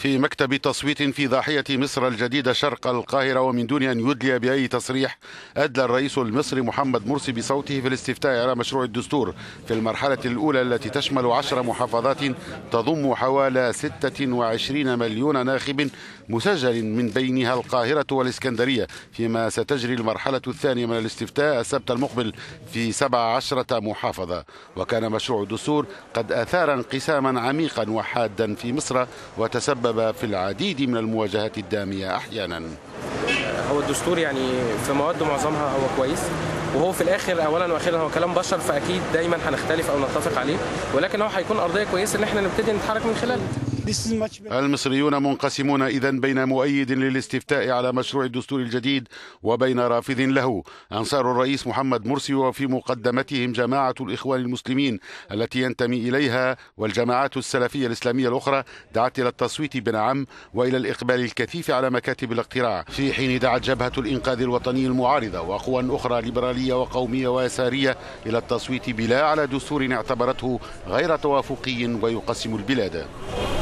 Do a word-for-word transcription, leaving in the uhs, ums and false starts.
في مكتب تصويت في ضاحية مصر الجديدة شرق القاهرة، ومن دون أن يدلي بأي تصريح أدلى الرئيس المصري محمد مرسي بصوته في الاستفتاء على مشروع الدستور في المرحلة الأولى التي تشمل عشر محافظات تضم حوالي ستة وعشرين مليون ناخب مسجل، من بينها القاهرة والإسكندرية، فيما ستجري المرحلة الثانية من الاستفتاء السبت المقبل في سبع عشرة محافظة. وكان مشروع الدستور قد أثار انقساما عميقا وحادا في مصر، وتسبب في العديد من المواجهات الدامية أحيانا. هو الدستور يعني في مواد معظمها هو كويس، وهو في الاخر اولا واخيرا هو كلام بشر، فاكيد دايما هنختلف او نتفق عليه، ولكن هو هيكون ارضيه كويسه ان احنا نبتدي نتحرك من خلاله. المصريون منقسمون إذن بين مؤيد للاستفتاء على مشروع الدستور الجديد وبين رافض له. أنصار الرئيس محمد مرسي وفي مقدمتهم جماعة الإخوان المسلمين التي ينتمي إليها والجماعات السلفية الإسلامية الأخرى دعت إلى التصويت بنعم وإلى الإقبال الكثيف على مكاتب الاقتراع، في حين دعت جبهة الإنقاذ الوطني المعارضة وأقوى أخرى ليبرالية وقومية ويسارية إلى التصويت بلا على دستور اعتبرته غير توافقي ويقسم البلاد.